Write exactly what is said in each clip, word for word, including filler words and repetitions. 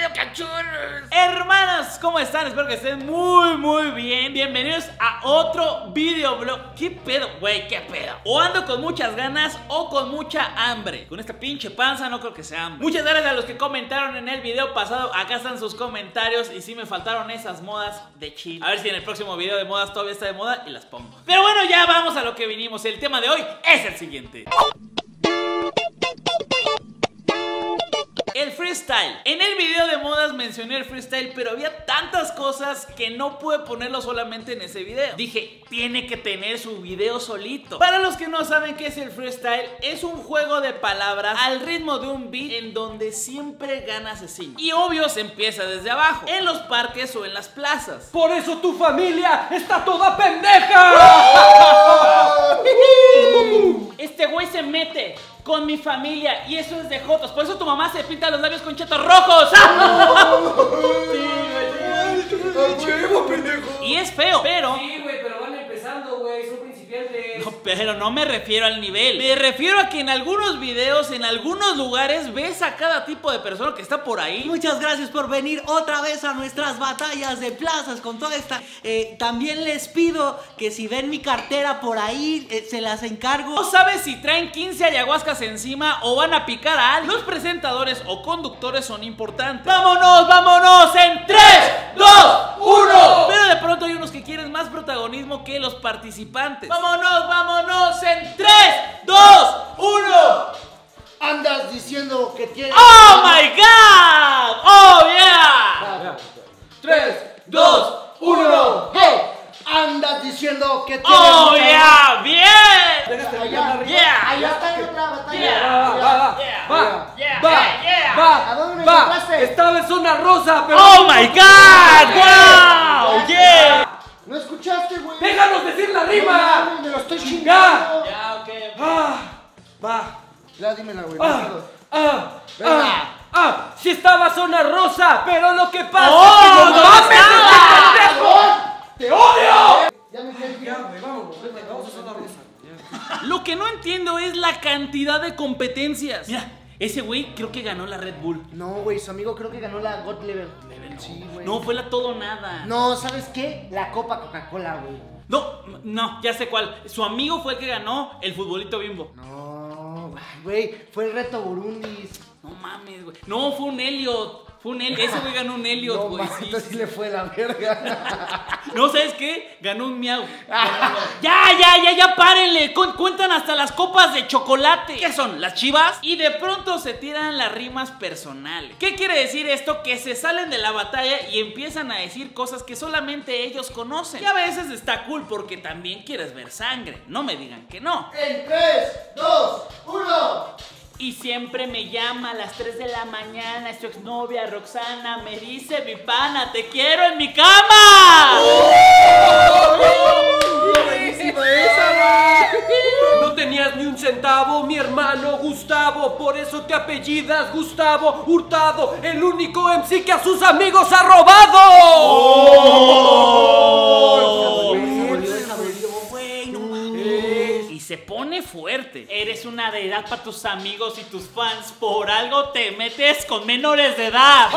video, cachorros? Hermanos, ¿cómo están? Espero que estén muy, muy bien. Bienvenidos a otro videoblog. ¿Qué pedo, güey? ¿Qué pedo? O ando con muchas ganas o con mucha hambre. Con esta pinche panza no creo que sea hambre. Muchas gracias a los que comentaron en el video pasado. Acá están sus comentarios. Y sí me faltaron esas modas de chill. A ver si en el próximo video de modas todavía está de moda y las pongo. Pero bueno, ya vamos a lo que vinimos. El tema de hoy es el siguiente: el freestyle. En el video de modas mencioné el freestyle, pero había tantas cosas que no pude ponerlo solamente en ese video. Dije, tiene que tener su video solito. Para los que no saben qué es el freestyle, es un juego de palabras al ritmo de un beat en donde siempre gana asesino. Y obvio se empieza desde abajo, en los parques o en las plazas. Por eso tu familia está toda pendeja. Este güey se mete con mi familia y eso es de jotos. Por eso tu mamá se pinta los labios con chetos rojos. Y es feo, pero... Sí, güey, pero van empezando, güey, son principiantes. No, pero no me refiero al nivel. Me refiero a que en algunos videos, en algunos lugares, ves a cada tipo de persona que está por ahí. Muchas gracias por venir otra vez a nuestras batallas de plazas con toda esta... Eh, también les pido que si ven mi cartera por ahí, eh, se las encargo. No sabes si traen quince ayahuascas encima o van a picar a alguien. Los presentadores o conductores son importantes. ¡Vámonos, vámonos! ¡En tres, dos, uno! Pero de pronto hay unos que quieren más protagonismo que los participantes. ¡Vámonos, vámonos! ¡En tres, dos, uno! Andas diciendo que tienes... ¡Oh, my God! ¡Oh, yeah! tres, dos, uno. ¡Hey! Andas diciendo que tienes... ¡Oh, mucha- yeah! ¡Bien! Allá, Yeah. allá está en otra batalla. Yeah. Va, va, va, Yeah. va, Yeah. va, Yeah. va, ¿A dónde me va. encontraste? Estaba en zona rosa, pero... ¡Oh, my God! ¡Wow! ¡Yeah! ¿No escuchaste, güey? ¡Déjanos decir la No, rima! mames, me lo estoy chingando. Ya, ok. Ah, va. Ya, dímela, güey. Ah, ah, Venga. ah, ah, sí estaba zona rosa, pero lo que pasa ¡Oh, es que no ¿dónde mames, estaba? este pendejo. ¡Te odio! Ya me quedé. Ya, güey, vámonos, vete, vamos a zona rosa. Lo que no entiendo es la cantidad de competencias. Mira, ese güey creo que ganó la Red Bull. No, güey, su amigo creo que ganó la God Level. Sí, güey. No, fue la todo o nada. No, ¿sabes qué? La Copa Coca-Cola, güey. No, no, ya sé cuál. Su amigo fue el que ganó el futbolito Bimbo. No, güey, fue el reto Burundis. No mames, güey. No, fue un Elliot. Fue un Elliot. Ese güey ganó un Elliot, No, güey. mames, Sí, entonces sí. sí le fue la verga. No, ¿sabes qué? Ganó un miau. Ya, ya, ya, ya, párenle. Cu- cuentan hasta las copas de chocolate. ¿Qué son? ¿Las chivas? Y de pronto se tiran las rimas personales. ¿Qué quiere decir esto? Que se salen de la batalla y empiezan a decir cosas que solamente ellos conocen. Y a veces está cool porque también quieres ver sangre. No me digan que no. En tres, dos, uno. Y siempre me llama a las tres de la mañana su exnovia Roxana. Me dice, mi pana, te quiero en mi cama. No tenías ni un centavo, mi hermano Gustavo, por eso te apellidas Gustavo Hurtado, el único M C que a sus amigos ha robado. Oh. Y se pone fuerte. Eres una deidad para tus amigos y tus fans. Por algo te metes con menores de edad.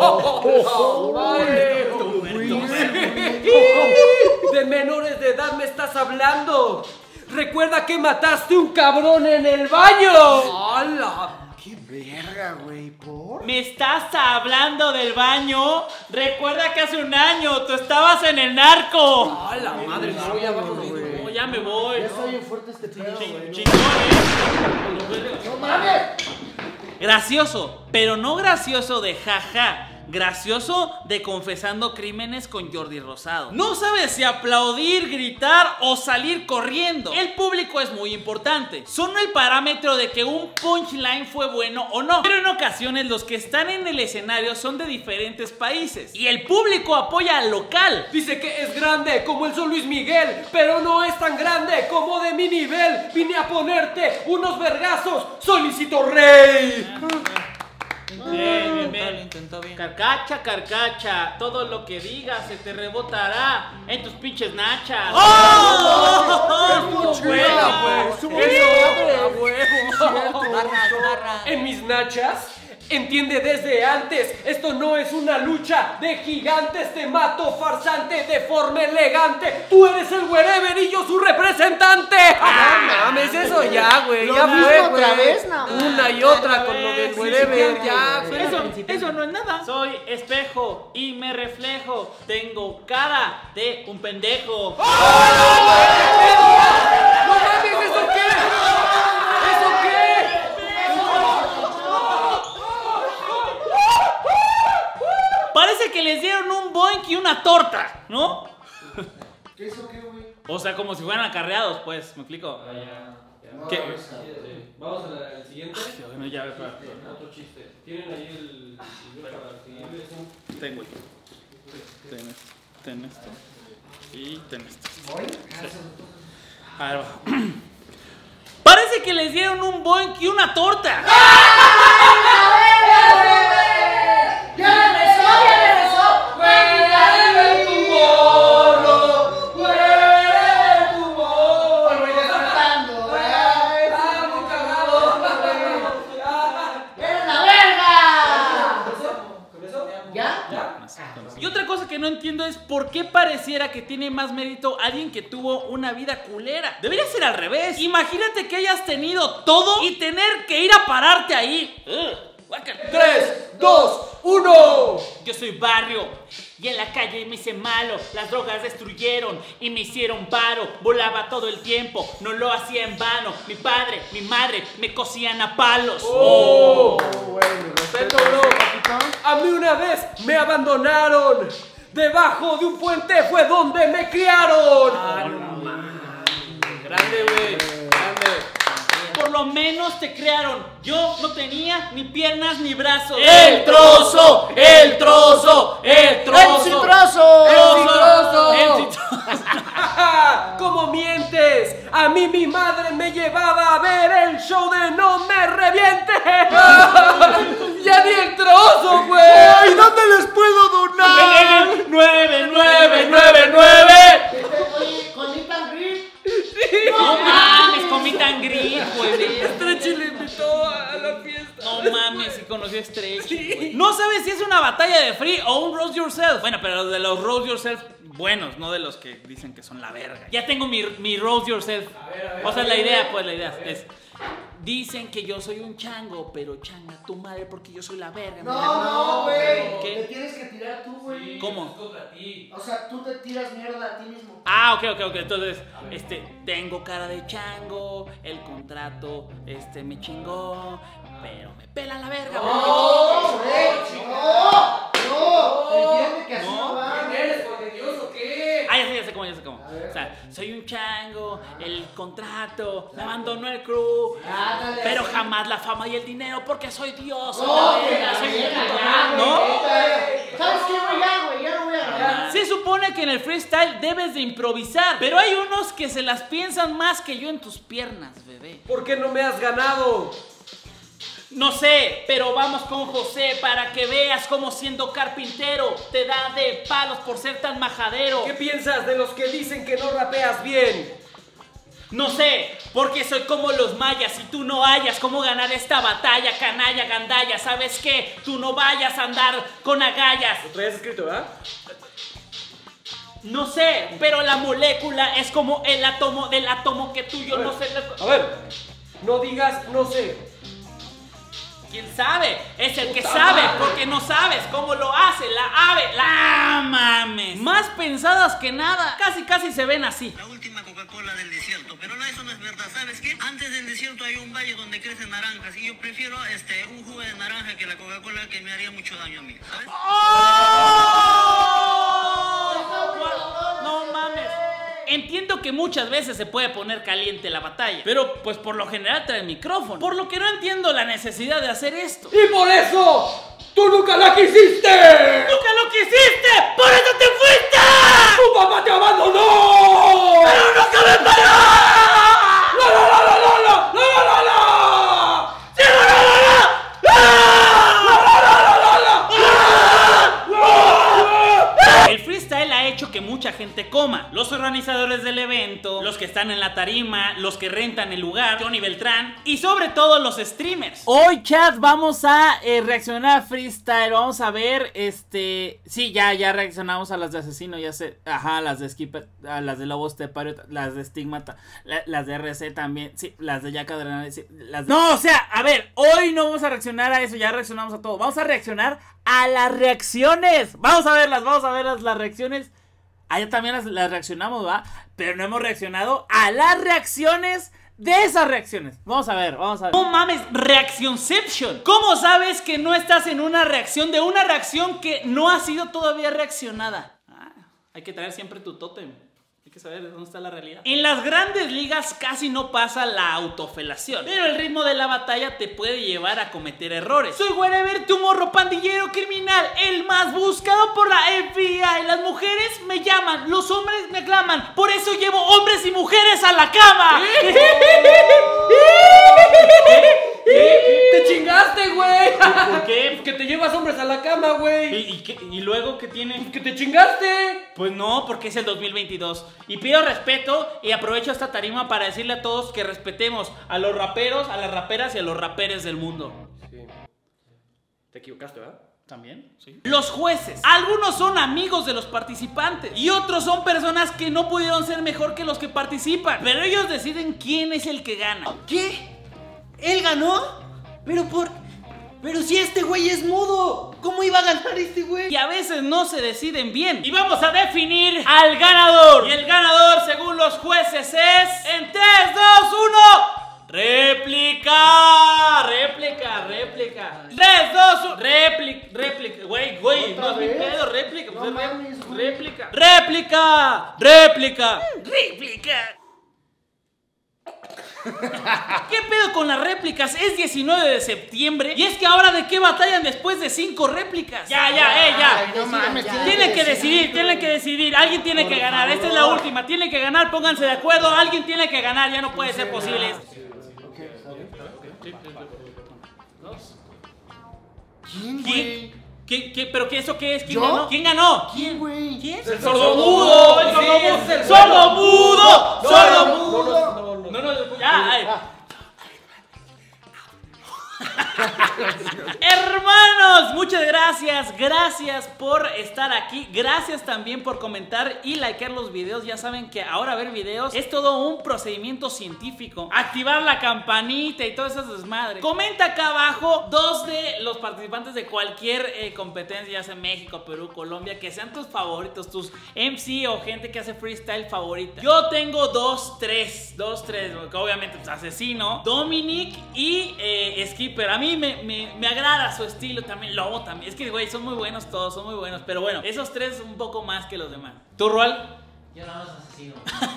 De menores de edad me estás hablando. Recuerda que mataste un cabrón en el baño. ¡Hala! ¡Qué verga, güey! ¿Por? ¿Me estás hablando del baño? Recuerda que hace un año tú estabas en el narco. ¡Hala, madre! No, ya vámonos, güey. No, ya me voy. Ya está bien fuerte este pedo, güey. Chingón, ¿eh? ¡No mames! Gracioso, pero no gracioso de jaja. Gracioso de confesando crímenes con Jordi Rosado. No sabes si aplaudir, gritar o salir corriendo. El público es muy importante. Son el parámetro de que un punchline fue bueno o no. Pero en ocasiones los que están en el escenario son de diferentes países y el público apoya al local. Dice que es grande como el Sol Luis Miguel, pero no es tan grande como de mi nivel. Vine a ponerte unos vergazos, solicito rey. Bien, bien, bien. Intentó bien. Carcacha, carcacha, todo lo que digas se te rebotará en tus pinches nachas. ¡Oh! En mis nachas Entiende desde antes, esto no es una lucha de gigantes. Te mato, farsante, deforme, elegante. Tú eres el wherever y yo su representante. Ah, No mames, eso ya, güey. Ya mismo fue, otra güey. vez, no. Una y otra con lo del Sí, wherever, sí, ya, sí, güey. Eso, eso no es nada. Soy espejo y me reflejo. Tengo cara de un pendejo. ¡No mames, ¿eso qué? ¿Eso qué? Parece que les dieron un boink y una torta, ¿no? ¿Qué eso qué, güey? O sea, como si fueran acarreados, pues, ¿me explico? No, ¿Qué? esa. Vamos al siguiente. Bueno, ya, espera. Otro chiste. ¿Tienen ahí el video para seguirle? Tengo yo. Ten esto, ten esto y ten esto. ¿Voy? A ver, va. Parece que les dieron un boink y una torta. ¡Ya regresó! ¡Ya regresó! ¡Huele tu bolo! ¡Huele tu bolo! Y despertando, güey. ¡Ah, muy cagado! ¡Eres la verga! ¿Con eso? ¿Ya? ¿Ya? Y otra cosa que no entiendo es por qué pareciera que tiene más mérito alguien que tuvo una vida culera. Debería ser al revés. Imagínate que hayas tenido todo y tener que ir a pararte ahí. Ugh, guácala. Tres, dos, uno. Yo soy barrio y en la calle me hice malo. Las drogas destruyeron y me hicieron paro. Volaba todo el tiempo, no lo hacía en vano. Mi padre, mi madre me cosían a palos. Oh, bueno, respeto, bro. A mí una vez me abandonaron. Debajo de un puente fue donde me criaron. Grande, güey. Grande. Por lo menos te crearon. Yo no tenía ni piernas ni brazos. ¡El trozo! ¡El trozo! ¡El ¡El trozo! citroso! ¡El citroso! El citroso. ¿Cómo mientes? A mí mi madre me llevaba a ver el show de No Me Revientes. ¡Ya di el trozo, güey! ¿Y dónde les puedo donar? nueve, nueve, nueve, nueve! Oye, con Meet and Greet. No mames, con Meet and Greet, güey. Stretchy le invitó a la fiesta. No mames, si conoció a Stretchy, güey. No sabes si es una batalla de free o un roast yourself. Bueno, pero de los roast yourself buenos, no de los que dicen que son la verga. Ya tengo mi, mi roast yourself. O sea, la idea, pues, la idea es... Dicen que yo soy un chango, pero changa tu madre porque yo soy la verga. No, mira. no, güey. ¿Qué? Te tienes que tirar tú, güey. ¿Cómo? O sea, tú te tiras mierda a ti mismo. Ah, ok, ok, ok. Entonces, este, tengo cara de chango, el contrato, este, me chingó, pero me pela la verga. No, güey. No, no. Entiende que así No. no va. ¿Eres Juan de Dios o qué? Ah, ya sé, ya sé cómo, ya sé cómo. O sea, soy un chango, el contrato, me abandonó el crew, Ándale, pero así. jamás la fama y el dinero porque soy Dios. soy No, la que verga, la soy un verga, puto ya, amo, ¿no? güey. ¿Sabes qué, güey? Ya, güey, ya no voy a ganar. Se supone que en el freestyle debes de improvisar, pero hay unos que se las piensan más que yo en tus piernas, bebé. ¿Por qué no me has ganado? No sé, pero vamos con José para que veas cómo siendo carpintero te da de palos por ser tan majadero. ¿Qué piensas de los que dicen que no rapeas bien? No sé, porque soy como los mayas y tú no hayas cómo ganar esta batalla, canalla, gandalla. ¿Sabes qué? Tú no vayas a andar con agallas. Lo traías escrito, ¿verdad? No sé, pero la molécula es como el átomo del átomo que tú y yo no sé. A ver, no digas no sé. ¿Quién sabe? Es el que sabe, porque no sabes cómo lo hace la ave. ¡La mames! Más pensadas que nada. Casi, casi se ven así. La última Coca-Cola del desierto, pero no, eso no es verdad, ¿sabes qué? Antes del desierto hay un valle donde crecen naranjas y yo prefiero este, un jugo de naranja que la Coca-Cola, que me haría mucho daño a mí, ¿sabes? No mames. Entiendo que muchas veces se puede poner caliente la batalla, pero pues por lo general trae el micrófono. Por lo que no entiendo la necesidad de hacer esto. ¡Y por eso! ¡Tú nunca la quisiste! ¡Nunca lo quisiste! ¡Por eso te fuiste! ¡Tu papá te abandonó! ¡Pero nunca me paró! ¡La la la la la la! ¡La la la la! ¡Sí, no, no, no, no! El freestyle ha hecho que muchos mucha gente coma. Los organizadores del evento, los que están en la tarima, los que rentan el lugar, Johnny Beltrán y sobre todo los streamers. Hoy, chat, vamos a eh, reaccionar a Freestyle. Vamos a ver, este... Sí, ya, ya reaccionamos a las de Asesino, ya sé. Ajá, las de Skipper, a las de Lobo Estepario, las de Stigmata, la, las de R C también. Sí, las de Jack Adrenal, sí, las de... No, o sea, a ver, hoy no vamos a reaccionar a eso, ya reaccionamos a todo. Vamos a reaccionar a las reacciones. Vamos a verlas, vamos a ver las, las reacciones. Allá también las, las reaccionamos, ¿va? Pero no hemos reaccionado a las reacciones de esas reacciones. Vamos a ver, vamos a ver. No mames, reaccionception. ¿Cómo sabes que no estás en una reacción de una reacción que no ha sido todavía reaccionada? Ah, hay que traer siempre tu tótem. Hay que saber dónde está la realidad. En las grandes ligas casi no pasa la autofelación, pero el ritmo de la batalla te puede llevar a cometer errores. Soy Wherever, tu morro pandillero criminal, el más buscado por la F B I. Las mujeres me llaman, los hombres me aclaman, por eso llevo hombres y mujeres a la cama. ¡Te chingaste, güey! ¿Por qué? Que te llevas hombres a la cama, güey. ¿Y, y, qué- y luego qué tiene? ¡Que te chingaste! Pues no, porque es el dos mil veintidós. Y pido respeto y aprovecho esta tarima para decirle a todos que respetemos a los raperos, a las raperas y a los raperes del mundo. Sí. Te equivocaste, ¿verdad? También, sí. Los jueces, algunos son amigos de los participantes y otros son personas que no pudieron ser mejor que los que participan, pero ellos deciden quién es el que gana. ¿Qué? ¿Él ganó? Pero por... Pero si este güey es mudo, ¿cómo iba a ganar este güey? Y a veces no se deciden bien. Y vamos a definir al ganador. Y el ganador, según los jueces, es... En tres, dos, uno... ¡Réplica! ¡Réplica! ¡Réplica! tres, dos, uno... ¡Réplica! ¡Réplica! Güey, güey, ¿Otra no es mi vez? pedo, réplica. No pues, mames, güey. ¡Réplica! ¡Réplica! ¡Réplica! ¡Réplica! ¿Qué pedo con las réplicas? Es diecinueve de septiembre y es que ahora de qué batallan después de cinco réplicas. Ya, ya, eh, ya. Ay, no mames, ya. Tienen que decidir, tienen que decidir. Alguien tiene que ganar. Esta es la última. Tienen que ganar, pónganse de acuerdo. Alguien tiene que ganar. Ya no puede ser posible esto. ¿Quién, ¿Quién? güey? ¿Qué, qué, ¿Pero qué, eso qué es? ¿Quién ¿Yo? ganó? ¿Quién ganó? ¿Quién, güey? ¿Quién? ¡El sordomudo! ¡El sordomudo! ¡Sordomudo! ¡Sordomudo! No, no, No, no, ya, ay. Hermanos, muchas gracias, gracias por estar aquí, gracias también por comentar y likear los videos. Ya saben que ahora ver videos es todo un procedimiento científico. Activar la campanita y todas esas desmadres. Comenta acá abajo dos de los participantes de cualquier eh, competencia, ya sea México, Perú, Colombia, que sean tus favoritos, tus M C o gente que hace freestyle favorita. Yo tengo dos, tres, dos, tres, obviamente pues, Asesino, Dominic y eh, Skipper. A mí me, me, me agrada su estilo también, Lobo también. Es que, güey, son muy buenos todos, son muy buenos. Pero bueno, esos tres un poco más que los demás. ¿Tú, Rual? Yo nada más Asesino.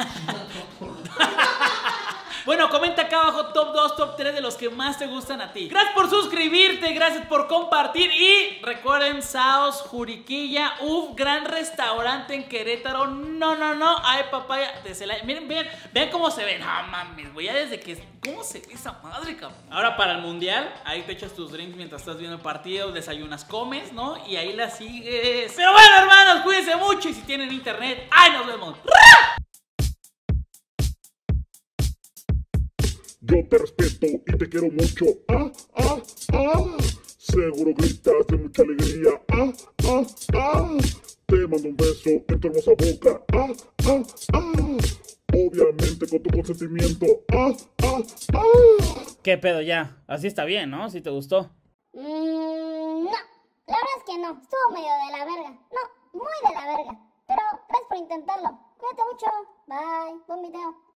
Bueno, comenta acá abajo top dos, top tres de los que más te gustan a ti. Gracias por suscribirte, gracias por compartir. Y recuerden, Saos, Juriquilla, uf, gran restaurante en Querétaro. No, no, no, hay papaya de Celaya. Miren, vean, vean cómo se ven. No mames, güey, ya desde que... ¿Cómo se ve esa madre, cabrón? Ahora para el mundial, ahí te echas tus drinks mientras estás viendo el partido, desayunas, comes, ¿no? Y ahí la sigues. Pero bueno, hermanos, cuídense mucho y si tienen internet, ¡ay, nos vemos! Yo te respeto y te quiero mucho. Ah, ah, ah. Seguro gritas de mucha alegría. Ah, ah, ah. Te mando un beso en tu hermosa boca. Ah, ah, ah. Obviamente con tu consentimiento. Ah, ah, ah. ¿Qué pedo ya? Así está bien, ¿no? Si te gustó. Mmm, no, la verdad es que no, estuvo medio de la verga, no, muy de la verga, pero gracias por intentarlo, cuídate mucho, bye, buen video.